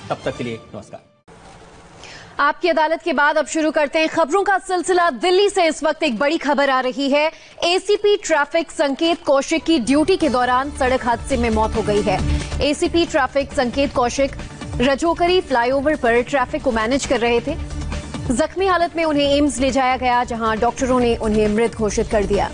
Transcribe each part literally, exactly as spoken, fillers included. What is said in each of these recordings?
तब तक के लिए नमस्कार। आपकी अदालत के बाद अब शुरू करते हैं खबरों का सिलसिला। दिल्ली से इस वक्त एक बड़ी खबर आ रही है। एसीपी ट्रैफिक संकेत कौशिक की ड्यूटी के दौरान सड़क हादसे में मौत हो गई है। ACP traffic Sanket Kaushik Rajokari flyover पर ट्रैफिक को मैनेज कर रहे थे। जख्मी हालत में उन्हें एम्स ले जाया गया, जहां डॉक्टरों ने उन्हें मृत घोषित कर दिया।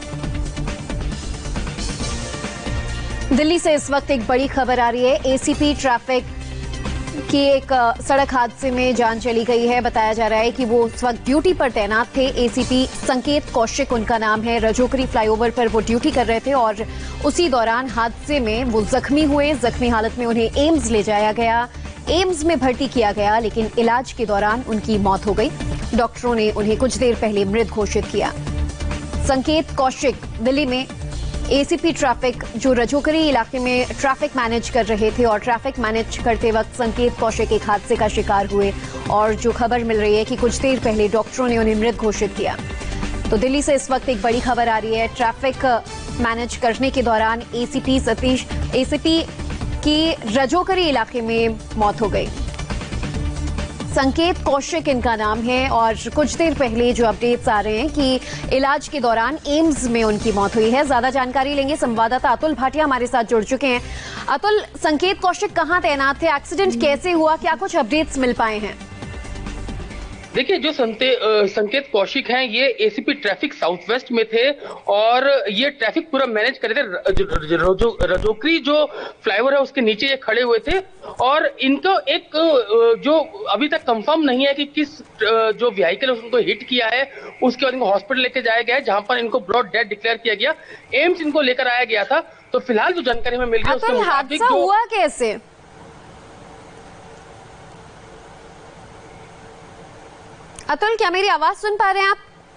दिल्ली से इस वक्त एक बड़ी खबर आ रही है। एसीपी ट्रैफिक की एक सड़क हादसे में जान चली गई है। बताया जा रहा है कि वो उस वक्त ड्यूटी पर तैनात थे। एसीपी संकेत कौशिक उनका नाम है। रजोकरी फ्लाईओवर पर वो ड्यूटी कर रहे थे और उसी दौरान हादसे में वो जख्मी हुए। जख्मी हालत में उन्हें एम्स ले जाया गया, एम्स में भर्ती किया गया, लेकिन इलाज के दौरान उनकी मौत हो गई। डॉक्टरों ने उन्हें कुछ देर पहले मृत घोषित किया। संकेत कौशिक दिल्ली में एसीपी ट्रैफिक जो रजोकरी इलाके में ट्रैफिक मैनेज कर रहे थे और ट्रैफिक मैनेज करते वक्त संकेत कौशिक एक हादसे का शिकार हुए और जो खबर मिल रही है कि कुछ देर पहले डॉक्टरों ने उन्हें मृत घोषित किया। तो दिल्ली से इस वक्त एक बड़ी खबर आ रही है। ट्रैफिक मैनेज करने के दौरान एसीपी सतीश एसीपी की रजोकरी इलाके में मौत हो गई। संकेत कौशिक इनका नाम है और कुछ देर पहले जो अपडेट्स आ रहे हैं कि इलाज के दौरान एम्स में उनकी मौत हुई है। ज्यादा जानकारी लेंगे, संवाददाता अतुल भाटिया हमारे साथ जुड़ चुके हैं। अतुल, संकेत कौशिक कहां तैनात थे, एक्सीडेंट कैसे हुआ, क्या कुछ अपडेट्स मिल पाए हैं? देखिए, जो संकेत कौशिक हैं ये एसीपी ट्रैफिक साउथ वेस्ट में थे और ये ट्रैफिक पूरा मैनेज कर रहे थे। रजो, रजोकरी जो फ्लाईओवर है उसके नीचे ये खड़े हुए थे और इनको एक जो अभी तक कंफर्म नहीं है कि किस जो व्हीकल है उनको हिट किया है। उसके बाद इनको हॉस्पिटल लेके जाया गया है, जहां पर इनको ब्रॉड डेथ डिक्लेयर किया गया। एम्स इनको लेकर आया गया था। तो फिलहाल जो जानकारी हमें मिल रही है उसके मुताबिक हादसा हुआ कैसे? अतुल, क्या मेरी आवाज सुन पा रहे हैं आप?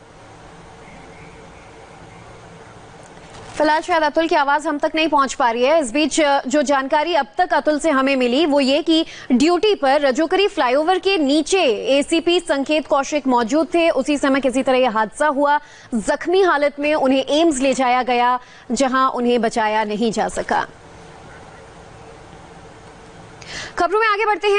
फिलहाल शायद अतुल की आवाज हम तक नहीं पहुंच पा रही है। इस बीच जो जानकारी अब तक अतुल से हमें मिली वो ये कि ड्यूटी पर रजोकरी फ्लाईओवर के नीचे एसीपी संकेत कौशिक मौजूद थे। उसी समय किसी तरह यह हादसा हुआ। जख्मी हालत में उन्हें एम्स ले जाया गया, जहां उन्हें बचाया नहीं जा सका। खबरों में आगे बढ़ते हैं।